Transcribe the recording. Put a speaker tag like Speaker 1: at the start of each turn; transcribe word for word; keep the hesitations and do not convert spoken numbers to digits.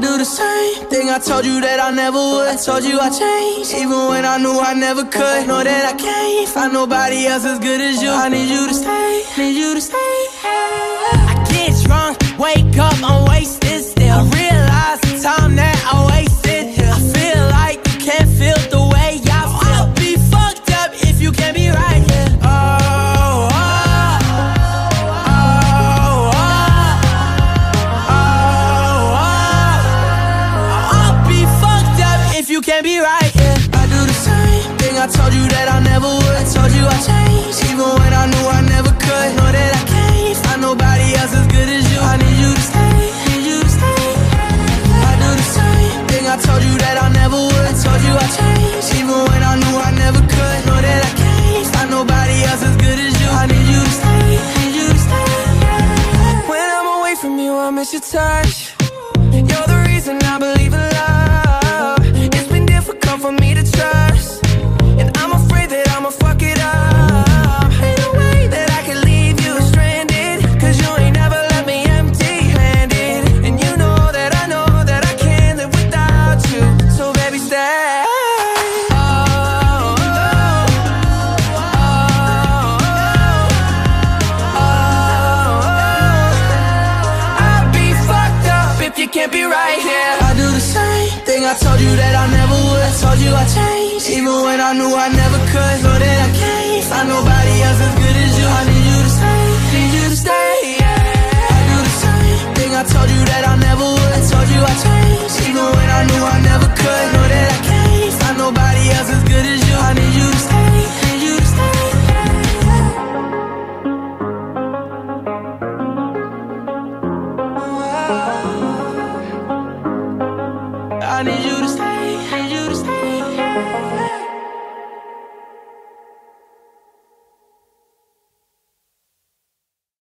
Speaker 1: do the same thing I told you that I never would. I told you I changed, even when I knew I never could. Know that I can't find nobody else as good as you. I need you to stay, need you to stay. I get drunk, wake up, I'm wasted still. I realize the time that I wasted here. I feel like you can't feel the way I feel. I'll be fucked up if you can't be right here. Oh, oh, oh, oh, oh, oh. I'll be fucked up if you can't be right here. I do the same thing I told you that I never would. I told you I changed, even when I knew I never could. Know that I can't find nobody else as good as you. I need you to stay, need you to stay. I do the same thing I told you that I never would. I told you I changed, even when I knew I never could. Know that I can't find nobody else as good as you. I need you to stay, need you to stay. When I'm away from you, I miss your touch. You're the reason I believe in love. It's been difficult for me to trust, and I'm afraid that I'ma fuck it up. Ain't no way that I can leave you stranded, cause you ain't never left me empty-handed. And you know that I know that I can't live without you. So baby, stay. Oh, oh, oh, oh, oh. I'll be fucked up if you can't be right here. I do the same thing I told you that I never would. I told you I changed, even when I knew I never could. Know that I can't find nobody else as good as you. I need you to stay, need you to stay, yeah. I do the same thing I told you that I never would. I told you I changed, even when I knew I never could. Know that I can't find nobody else as good as you. I need you to stay, need you to stay, yeah. I need you to